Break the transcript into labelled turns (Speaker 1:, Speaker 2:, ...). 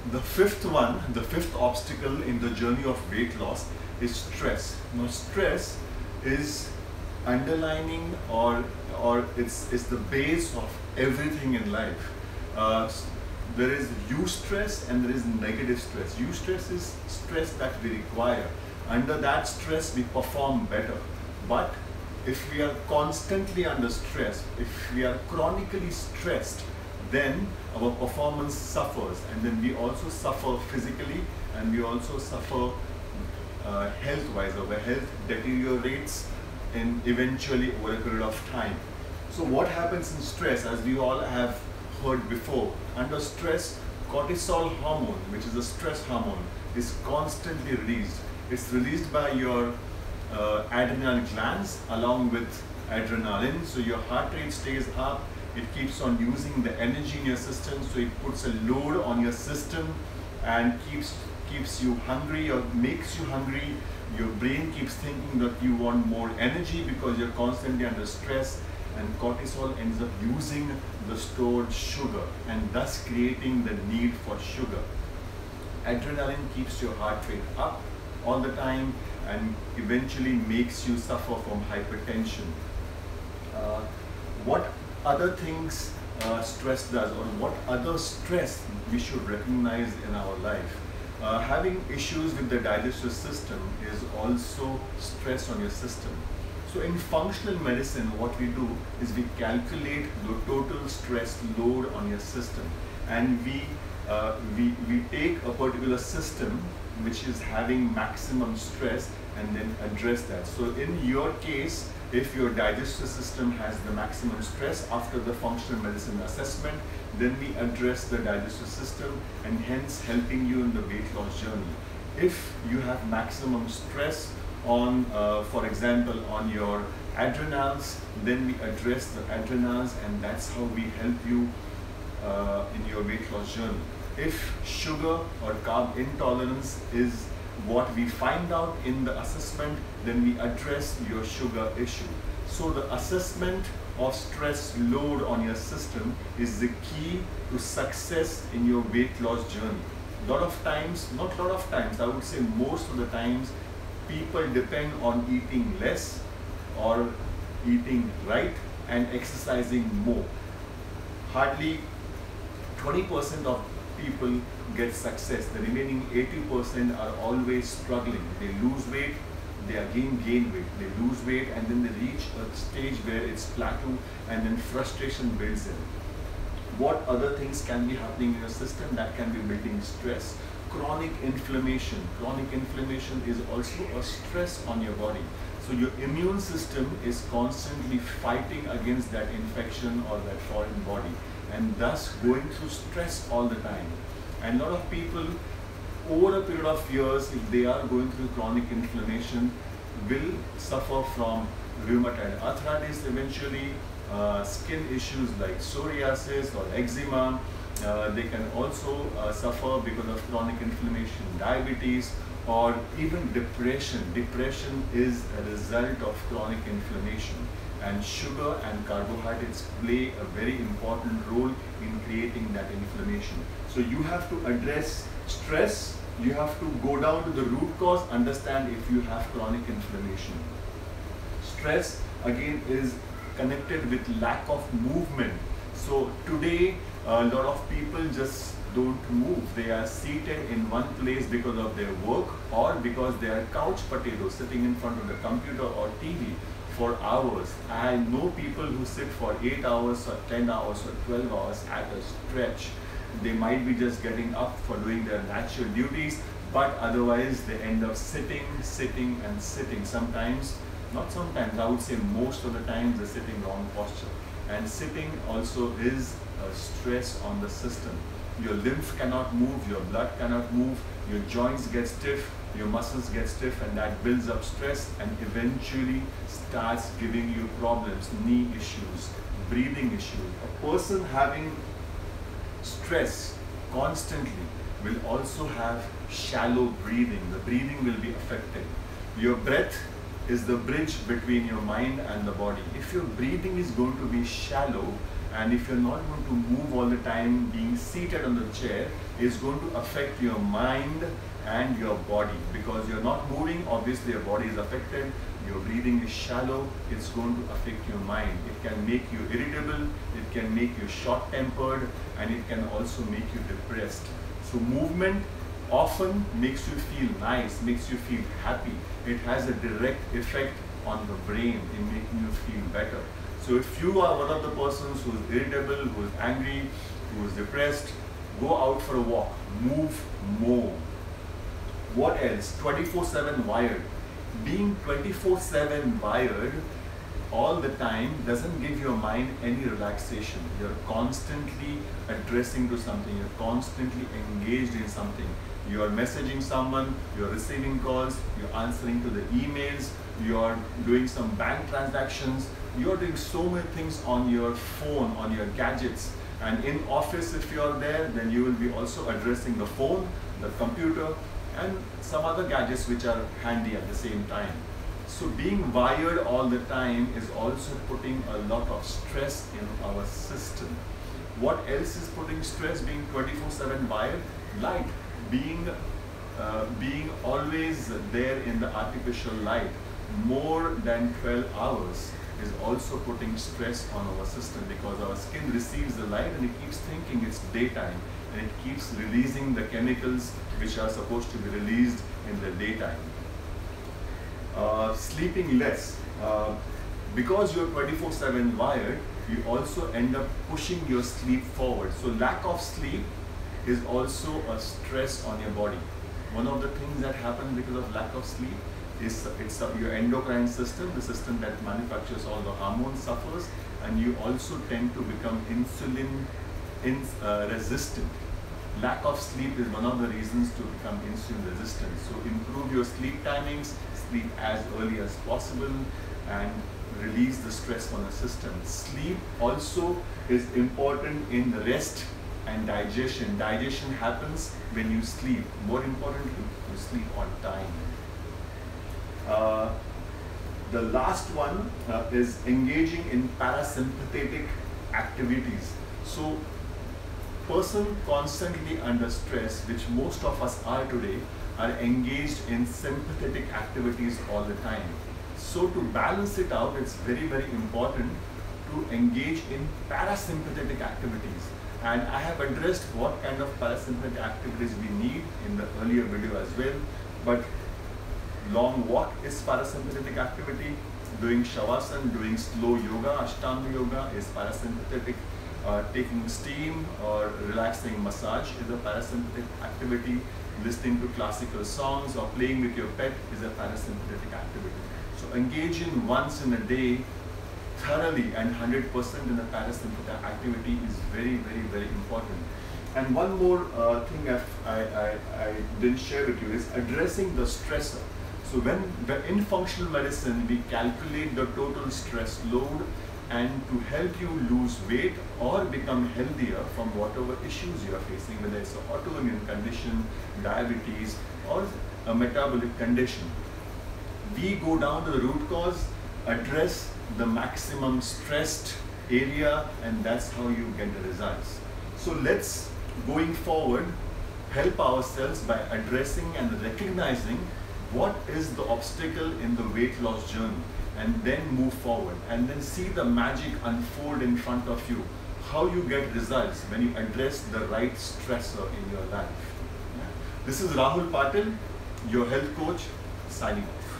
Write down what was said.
Speaker 1: the fifth one, the fifth obstacle in the journey of weight loss is stress. Now, stress is underlining or it's the base of everything in life. There is eustress and there is negative stress. Eustress is stress that we require. Under that stress, we perform better. But if we are constantly under stress, if we are chronically stressed, then our performance suffers, and then we also suffer physically, and we also suffer health-wise. Our health deteriorates eventually over a period of time. So what happens in stress, as we all have heard before, under stress, cortisol hormone, which is a stress hormone, is constantly released. It's released by your adrenal glands along with adrenaline, so your heart rate stays up, it keeps on using the energy in your system, so it puts a load on your system and keeps you hungry or makes you hungry. Your brain keeps thinking that you want more energy because you're constantly under stress, and cortisol ends up using the stored sugar and thus creating the need for sugar. Adrenaline keeps your heart rate up all the time and eventually makes you suffer from hypertension. What other things stress does, or what other stress we should recognize in our life? Having issues with the digestive system is also stress on your system. So in functional medicine, what we do is we calculate the total stress load on your system, and we take a particular system which is having maximum stress and then address that. So in your case, if your digestive system has the maximum stress, after the functional medicine assessment, then we address the digestive system and hence helping you in the weight loss journey. If you have maximum stress on, for example, on your adrenals, then we address the adrenals, and that's how we help you in your weight loss journey. If sugar or carb intolerance is what we find out in the assessment, then we address your sugar issue. So the assessment of stress load on your system is the key to success in your weight loss journey. Lot of times, not lot of times, I would say most of the times, people depend on eating less or eating right and exercising more. Hardly 20% of people get success. The remaining 80% are always struggling. They lose weight, they again gain weight. They lose weight and then they reach a stage where it's plateau, and then frustration builds in. What other things can be happening in your system that can be building stress? Chronic inflammation. Chronic inflammation is also a stress on your body. So your immune system is constantly fighting against that infection or that foreign body, and thus going through stress all the time. And a lot of people, over a period of years, if they are going through chronic inflammation, will suffer from rheumatoid arthritis eventually, skin issues like psoriasis or eczema. They can also suffer because of chronic inflammation, diabetes, or even depression. Depression is a result of chronic inflammation, and sugar and carbohydrates play a very important role in creating that inflammation. So you have to address stress, you have to go down to the root cause, understand if you have chronic inflammation. Stress again is connected with lack of movement. So today a lot of people just don't move. They are seated in one place because of their work, or because they are couch potatoes sitting in front of the computer or TV for hours. I know people who sit for 8 hours or 10 hours or 12 hours at a stretch. They might be just getting up for doing their natural duties, but otherwise they end up sitting and sitting. Sometimes, not sometimes, I would say most of the time, they're sitting wrong posture. And sitting also is a stress on the system. Your lymph cannot move, your blood cannot move, your joints get stiff, your muscles get stiff, and that builds up stress and eventually starts giving you problems, knee issues, breathing issues. A person having stress constantly will also have shallow breathing. The breathing will be affected. Your breath is the bridge between your mind and the body. If your breathing is going to be shallow, And if you're not going to move all the time, being seated on the chair is going to affect your mind and your body. Because you're not moving, obviously your body is affected, your breathing is shallow, it's going to affect your mind. It can make you irritable, it can make you short-tempered, and it can also make you depressed. So movement often makes you feel nice, makes you feel happy. It has a direct effect on the brain in making you feel better. So if you are one of the persons who is irritable, who is angry, who is depressed, go out for a walk, move more. What else? 24/7 wired. Being 24/7 wired all the time doesn't give your mind any relaxation. You're constantly addressing to something, you're constantly engaged in something. You're messaging someone, you're receiving calls, you're answering to the emails, you're doing some bank transactions, you're doing so many things on your phone, on your gadgets. And in office, if you're there, then you will be also addressing the phone, the computer, and some other gadgets which are handy at the same time. So being wired all the time is also putting a lot of stress in our system. What else is putting stress being 24/7 wired? Light. Being always there in the artificial light more than 12 hours is also putting stress on our system, because our skin receives the light and it keeps thinking it's daytime, and it keeps releasing the chemicals which are supposed to be released in the daytime. Sleeping less. Because you're 24/7 wired, you also end up pushing your sleep forward. So lack of sleep is also a stress on your body. One of the things that happens because of lack of sleep is your endocrine system, the system that manufactures all the hormones, suffers, and you also tend to become insulin resistant. Lack of sleep is one of the reasons to become insulin resistant. So improve your sleep timings, sleep as early as possible, and release the stress on the system. Sleep also is important in rest and digestion. Digestion happens when you sleep. More importantly, you sleep on time. The last one is engaging in parasympathetic activities. So person constantly under stress, which most of us are today, are engaged in sympathetic activities all the time. So to balance it out, it's very, very important to engage in parasympathetic activities. And I have addressed what kind of parasympathetic activities we need in the earlier video as well. But long walk is parasympathetic activity. Doing shavasana, doing slow yoga, ashtanga yoga is parasympathetic. Taking steam or relaxing massage is a parasympathetic activity. Listening to classical songs or playing with your pet is a parasympathetic activity. So engage in once in a day thoroughly and 100% in the parasympathetic activity is very, very, very important. And one more thing I didn't share with you is addressing the stressor. So when in functional medicine, we calculate the total stress load, and to help you lose weight or become healthier from whatever issues you are facing, whether it's an autoimmune condition, diabetes, or a metabolic condition. We go down to the root cause, address the maximum stressed area, and that's how you get the results. So let's, going forward, help ourselves by addressing and recognizing what is the obstacle in the weight loss journey, and then move forward and then see the magic unfold in front of you. How you get results when you address the right stressor in your life. This is Rahul Patil, your health coach, signing off.